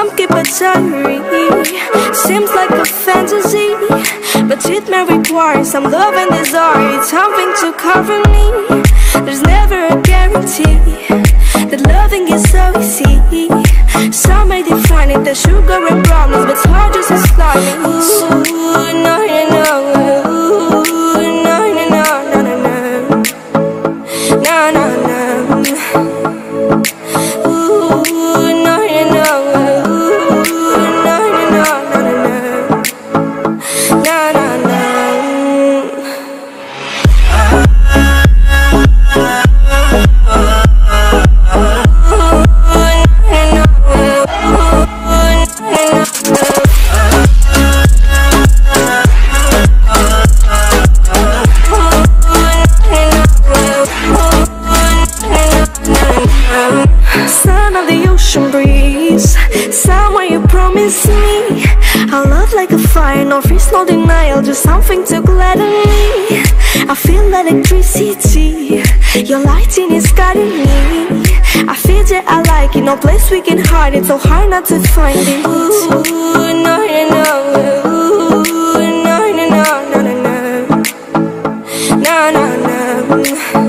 Some keep a diary, seems like a fantasy, but it may require some love and desire, something to cover me. There's never a guarantee that loving is so easy. Some may define it as sugar and brownies, but it's hard just as slimy. Ooh, no, no, no. Ooh, no, no, no, no, no, no. No, no, no. Ooh, no, no, no. Ooh, no, no, no, no, no, no. No, no, no. Sound of the ocean breeze, somewhere you promised me a love like a fire, no freeze, no denial, just something to gladden me. I feel electricity, your lighting is guiding me. I feel that I like it, no place we can hide it, so hard not to find it. Ooh, no, no, no. Ooh, no, no, no, no, no, no. No, no, no.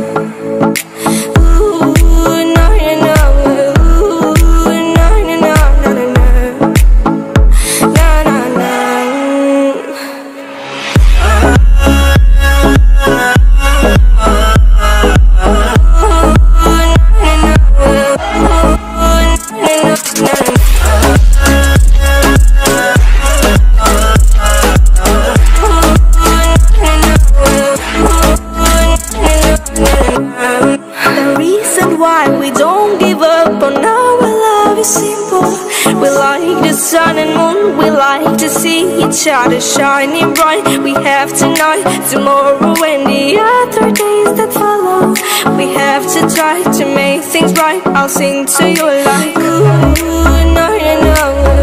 The reason why we don't give up on our love is simple. We like the sun and moon, we like to see each other shining bright. We have tonight, tomorrow and the other days that follow. We have to try to make things right. I'll sing to you like ooh, no, no, no.